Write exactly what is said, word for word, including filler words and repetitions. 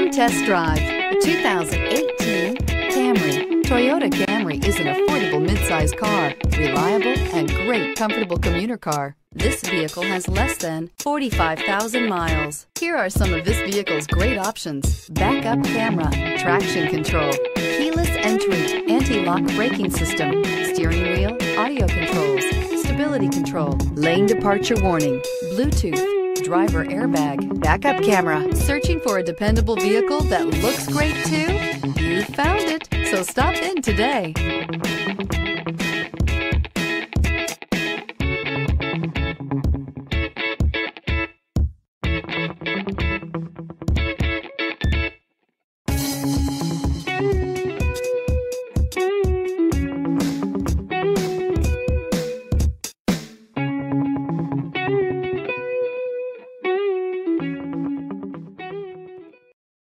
Come test drive the two thousand eighteen Camry. Toyota Camry is an affordable midsize car, reliable and great comfortable commuter car. This vehicle has less than forty-five thousand miles. Here are some of this vehicle's great options: backup camera, traction control, keyless entry, anti-lock braking system, steering wheel audio controls, stability control, lane departure warning, Bluetooth, driver airbag, backup camera. Searching for a dependable vehicle that looks great too? You found it, so stop in today.